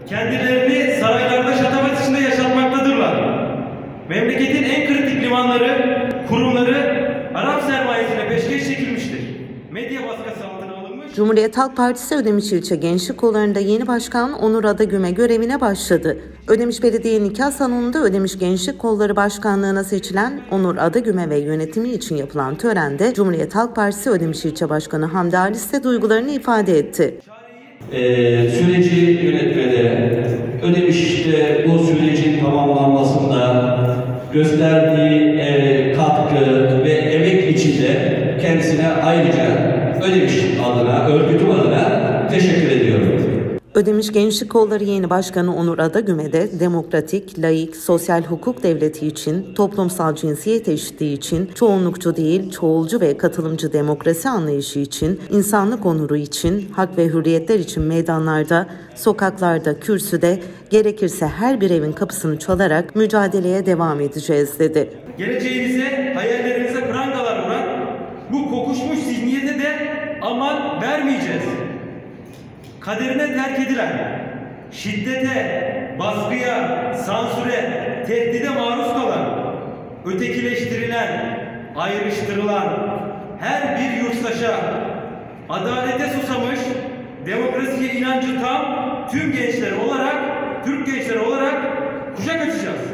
kendilerini saraylarda şatafat içinde yaşatmaktadırlar. Memleketin en kritik limanları, kurumları Arap sermayesine peşkeş çekilmiştir. Medya baskısı altına alınmış. Cumhuriyet Halk Partisi Ödemiş İlçe Gençlik Kolları'nda yeni başkan Onur Adagüme görevine başladı. Ödemiş Belediye Nikah Salonu'nda Ödemiş Gençlik Kolları Başkanlığı'na seçilen Onur Adagüme ve yönetimi için yapılan törende Cumhuriyet Halk Partisi Ödemiş İlçe Başkanı Hamdi Halis de duygularını ifade etti. Süreci yönetmede, Ödemiş'te bu sürecin tamamlanmasında gösterdiği katkı ve emek için de kendisine ayrıca Ödemiş adına, örgütüm adına teşekkür ediyorum. Ödemiş Gençlik Kolları yeni başkanı Onur Adagüme de demokratik, laik, sosyal hukuk devleti için, toplumsal cinsiyet eşitliği için, çoğunlukçu değil, çoğulcu ve katılımcı demokrasi anlayışı için, insanlık onuru için, hak ve hürriyetler için meydanlarda, sokaklarda, kürsüde, gerekirse her bir evin kapısını çalarak mücadeleye devam edeceğiz dedi. Geleceğinize, hayallerinize prangalar vuran bu kokuşmuş zihniyete de aman vermeyeceğiz. Kaderine terk edilen, şiddete, baskıya, sansüre, tehdide maruz kalan, ötekileştirilen, ayrıştırılan her bir yurttaşa, adalete susamış, demokrasiye inancı tam tüm gençler olarak, Türk gençleri olarak kucak açacağız.